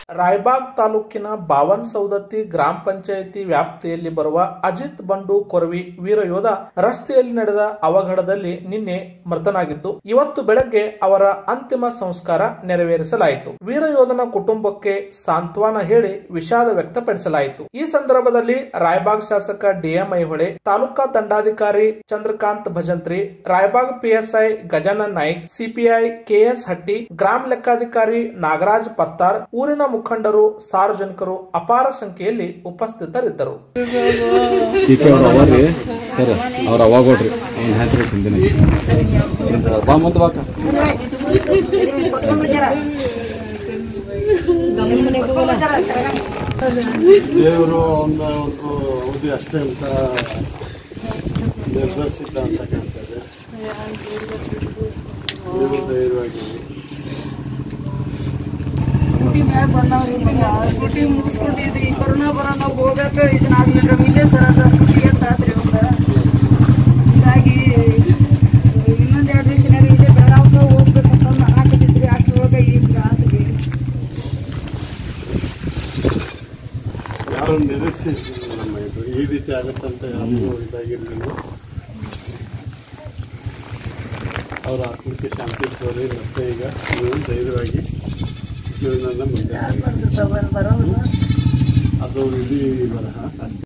ರಾಯಬಾಗ್ ತಾಲೂಕಿನ ಬಾವನಸೌದತ್ತಿ ಗ್ರಾಮ ಪಂಚಾಯಿತಿ ವ್ಯಾಪ್ತಿಯಲ್ಲಿ ಬರುವ ಅಜಿತ್ ಬಂಡು ಕೊರವಿ ವೀರಯೋಧ ರಸ್ತೆಯಲ್ಲಿ ನಡೆದ ಅವಘಡದಲ್ಲಿ ನಿನ್ನೆ ಮೃತನಾಗಿದ್ದು, ಇವತ್ತು ಬೆಳಗ್ಗೆ ಅವರ ಅಂತಿಮ ಸಂಸ್ಕಾರ ನೆರವೇರಿಸಲಾಯಿತು. ವೀರಯೋಧನ ಕುಟುಂಬಕ್ಕೆ ಸಾಂತ್ವನ ಹೇಳಿ ವಿಷಾದ ವ್ಯಕ್ತಪಡಿಸಲಾಯಿತು. ಈ ಸಂದರ್ಭದಲ್ಲಿ ರಾಯಬಾಗ್ ಶಾಸಕ ಡಿಎಂ ಐಹೊಳೆ, ತಾಲೂಕಾ ದಂಡಾಧಿಕಾರಿ Chandrakant Bhajantri, Raybag PSI Gajanan Naik, CPI KS Hatti, ಗ್ರಾಮ ಲೆಕ್ಕಾಧಿಕಾರಿ ನಾಗರಾಜ್ ಪತ್ತಾರ್, ಊರಿನ ಮುಖಂಡರು, ಸಾರ್ವಜನಿಕರು ಅಪಾರ ಸಂಖ್ಯೆಯಲ್ಲಿ ಉಪಸ್ಥಿತರಿದ್ದರು. ದೇವರು ಒಂದು ಅವಧಿ ಅಷ್ಟೇ ಅಂತ ನಿರ್ಧರಿಸಿದ್ದ ಅಂತ ಕಾಣ್ತದೆ. ಧೈರ್ಯವಾಗಿ ಸ್ಕೂಟಿ ಮ್ಯಾಗ ಬಂದವ್ರು ಸ್ಕೂಟಿ ಮುಗಿಸ್ಕೊಂಡಿದ್ರಿ, ಕೊರೋನಾ ಬರೋಣ ಹೋಗಕ್ಕೆ ಇದನ್ನಾದ್ಮೇಲೆ ಇಲ್ಲೇ ಸರ ಸ್ಕೂಟಿ ಎತ್ತಾದ್ರಿ ಒಂದು. ಹೀಗಾಗಿ ಇನ್ನೊಂದೆರಡು ದಿವಸನಾಗ ಇಲ್ಲೇ ಬೆಳಗಾವ್ಗ ಹೋಗ್ಬೇಕಂತ ಹಾಕಿದ್ರಿ. ಅಷ್ಟರೊಳಗೆ ಈಗ ಆದ್ರಿ. ಯಾರು ನಿರೀಕ್ಷಿಸಿದ್ರು ನಮ್ಮ ಇದು ಈ ರೀತಿ ಆಗುತ್ತಂತ ಯಾರಿಗೂ ಇದಾಗಿರಲಿಲ್ಲ. ಅವರ ಆತ್ಮಕ್ಕೆ ಶಾಂತಿ ಕೋರಿ ಮತ್ತೆ ಈಗ ನೀವು ಧೈರ್ಯವಾಗಿ ಜೀವನದ ಮುಂದೆ ಅದು ಇಡೀ ಬರಹ